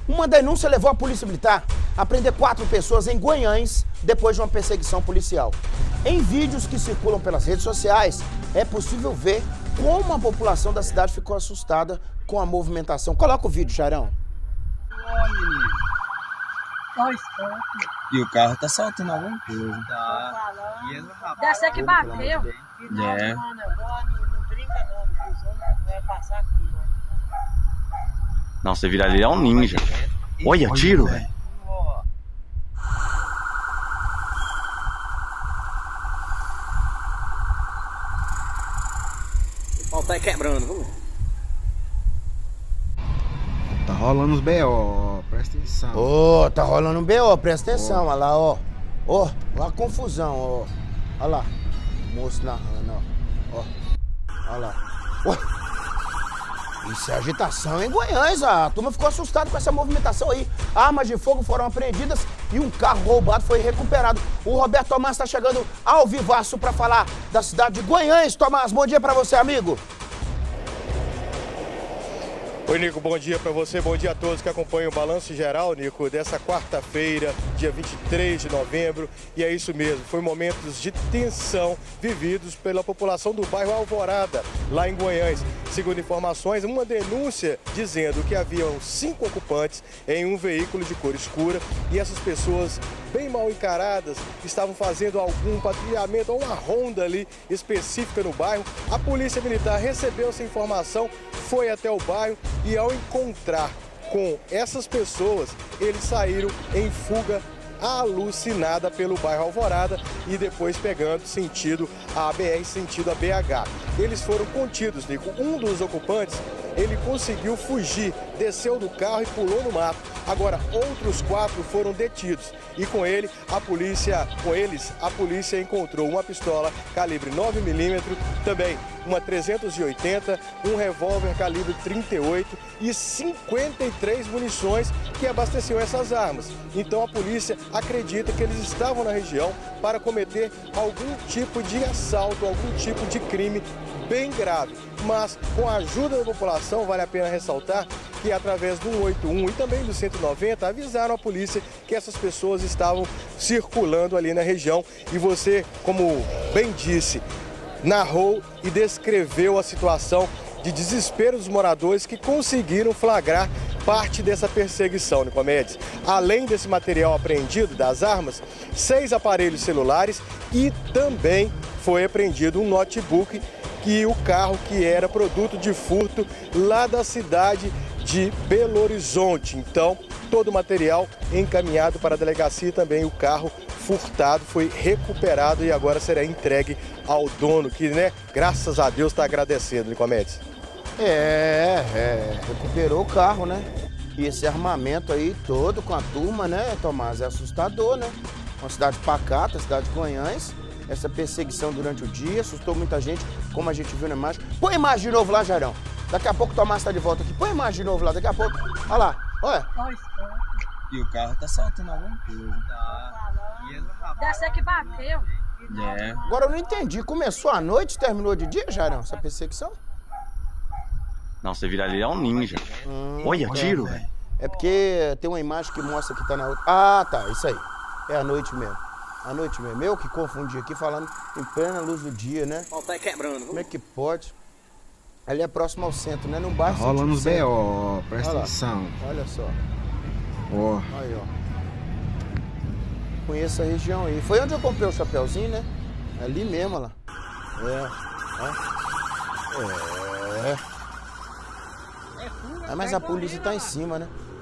Uma denúncia levou a polícia militar a prender 4 pessoas em Guanhães depois de uma perseguição policial. Em vídeos que circulam pelas redes sociais, é possível ver como a população da cidade ficou assustada com a movimentação. Coloca o vídeo, Jarão. E o carro tá saltando alguma coisa. Tá. Dessa que bateu. É. Não brinca não, os homens vai passar aqui, ó. Não, você vira ali, é um ninja. Olha, tiro, velho. O pau tá quebrando, vamos. Tá rolando os B.O., presta atenção. Ô, tá rolando um B.O., presta atenção, olha lá, ó. Ó, uma confusão, ó. Olha lá, o moço narrando, ó. Olha lá. Ué, isso é agitação em Guanhães, a turma ficou assustada com essa movimentação aí. Armas de fogo foram apreendidas e um carro roubado foi recuperado. O Roberto Tomás tá chegando ao vivaço pra falar da cidade de Guanhães. Tomás, bom dia pra você, amigo. Oi, Nico, bom dia para você, bom dia a todos que acompanham o Balanço Geral, Nico, dessa quarta-feira, dia 23 de novembro. E é isso mesmo, foi momentos de tensão vividos pela população do bairro Alvorada, lá em Guanhães. Segundo informações, uma denúncia dizendo que haviam 5 ocupantes em um veículo de cor escura e essas pessoas, bem mal encaradas, estavam fazendo algum patrulhamento ou uma ronda ali específica no bairro. A Polícia Militar recebeu essa informação, foi até o bairro e ao encontrar com essas pessoas, eles saíram em fuga alucinada pelo bairro Alvorada e depois pegando sentido a BR, sentido a BH. Eles foram contidos, Nico. Um dos ocupantes, ele conseguiu fugir, desceu do carro e pulou no mato. Agora, outros 4 foram detidos e com eles, a polícia encontrou uma pistola calibre 9mm, também uma 380, um revólver calibre 38 e 53 munições que abasteciam essas armas. Então a polícia acredita que eles estavam na região para cometer algum tipo de assalto, algum tipo de crime bem grave. Mas com a ajuda da população, vale a pena ressaltar que através do 181 e também do 190 avisaram a polícia que essas pessoas estavam circulando ali na região. E você, como bem disse, narrou e descreveu a situação de desespero dos moradores que conseguiram flagrar parte dessa perseguição, Nicomedes. Além desse material apreendido, das armas, 6 aparelhos celulares e também foi apreendido um notebook e o carro que era produto de furto lá da cidade de Belo Horizonte. Então, todo o material encaminhado para a delegacia e também o carro furtado foi recuperado e agora será entregue ao dono, que, né, graças a Deus está agradecendo, Nicomedes. Recuperou o carro, né? E esse armamento aí todo com a turma, né, Tomás? É assustador, né? Uma cidade pacata, cidade de Guanhães. Essa perseguição durante o dia assustou muita gente, como a gente viu na imagem. Põe a imagem de novo lá, Jarão. Daqui a pouco o Tomás está de volta aqui. Põe a imagem de novo lá, daqui a pouco. Olha lá, olha. E o carro tá saltando alguma coisa. Tá. Dessa que bateu. É. Agora eu não entendi. Começou à noite, terminou de dia, Jarão, essa perseguição? Não, você vira ali, é um ninja. Olha, tiro, velho. É porque tem uma imagem que mostra que tá na outra. Ah, tá, isso aí. É à noite mesmo. À noite mesmo. Eu que confundi aqui falando em plena luz do dia, né? O pau tá quebrando, Como é que pode? Ali é próximo ao centro, né? Num bairro. Tá rolando os B.O., presta atenção. Olha só. Ó. Aí, ó. Conheço a região aí. Foi onde eu comprei o chapeuzinho, né? Ali mesmo, olha lá. Mas a polícia tá em cima, né?